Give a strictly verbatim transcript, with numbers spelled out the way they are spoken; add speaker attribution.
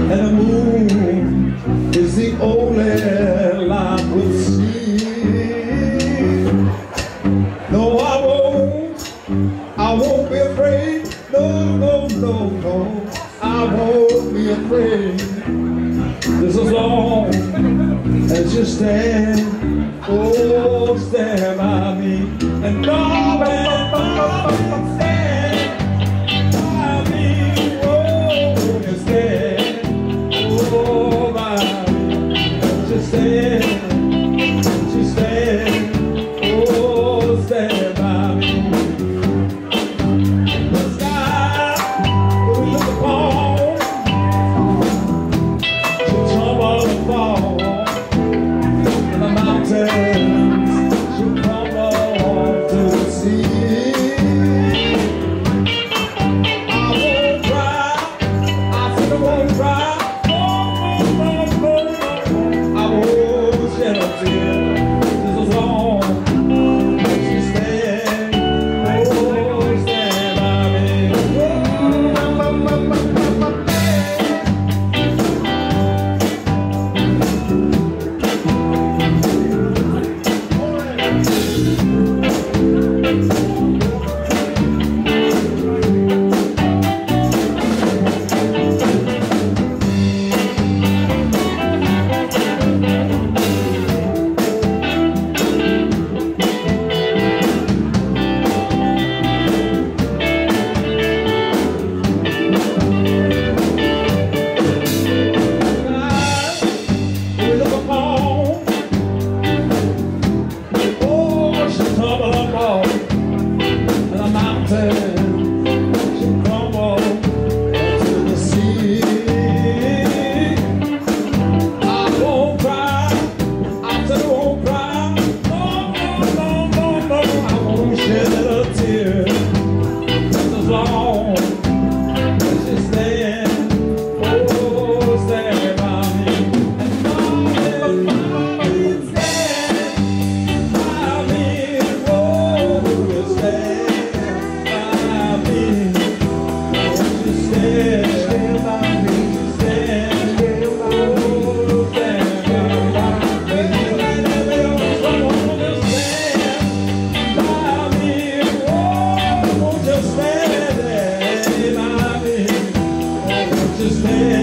Speaker 1: and the moon is the only light we'll see. No, I won't, I won't be afraid. No, no, no, no, I won't be afraid. Just as long as you stand, oh, stand by me, and darling, stand by me, oh, and stand, oh, by me, just stand, just stand, oh, stand by me. The sky we look upon should tumble and fall, and the mountains should crumble to the sea. I won't cry, I said I won't cry, no, no, no, no, no. I won't shed a tear, just as long as you stand, oh, stand by me. Oh, my, my, my, my, my, my. Just